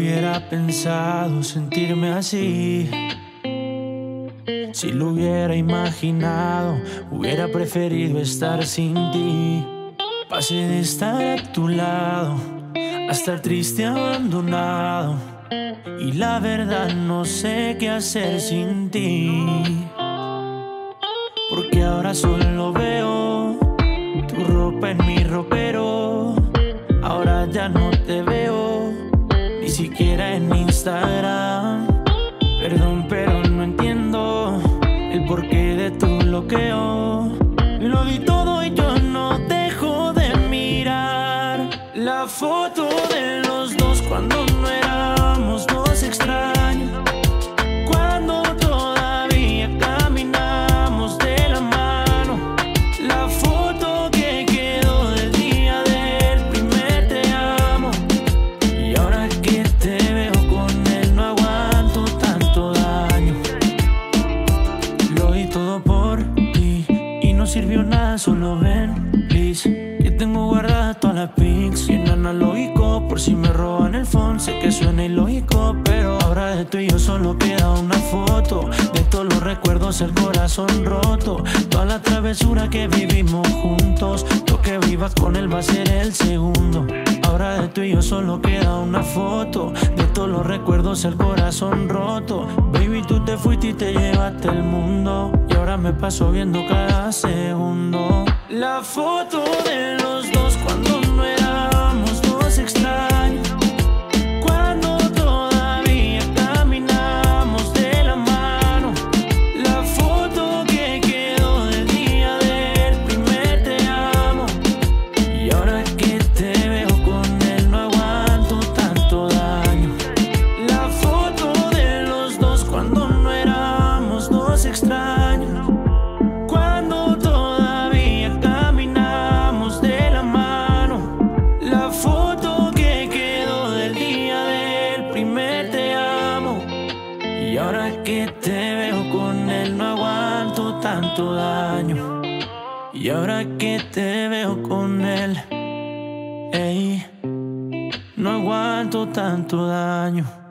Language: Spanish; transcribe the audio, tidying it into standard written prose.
hubiera pensado sentirme así. Si lo hubiera imaginado, hubiera preferido estar sin ti. Pasé de estar a tu lado a estar triste, abandonado, y la verdad no sé qué hacer sin ti. Porque ahora solo veo tu ropa en mi ropero. Ahora ya no te veo, ni siquiera en Instagram. Perdón, pero no entiendo el porqué de tu bloqueo. Lo di todo y yo no dejo de mirar la foto de los dos cuando no éramos dos extraños, cuando todavía caminamos de la mano. La foto que quedó del día del primer te amo. Y ahora que te veo con él no aguanto tanto daño. Lo di todo por ti y no sirvió nada, solo ven, please, que tengo guardada todas las pics en analógico por si me roban el phone. Sé que suena ilógico, pero ahora de tú y yo solo queda una foto. De todos los recuerdos el corazón roto, toda la travesura que vivimos juntos. Lo que vivas con él va a ser el segundo. Ahora de tú y yo solo queda una foto. De todos los recuerdos el corazón roto. Baby, tú te fuiste y te llevaste el mundo, y ahora me paso viendo cada segundo la foto de los dos cuando no éramos dos extraños, cuando todavía caminamos de la mano. La foto que quedó del día del primer te amo. Y ahora que te veo con él no aguanto tanto daño. La foto de los dos cuando no éramos dos extraños, cuando todavía caminamos de la mano. La foto que quedó del día del primer te amo. Y ahora que te veo con él no aguanto tanto daño. Y ahora que te veo con él, ey, no aguanto tanto daño.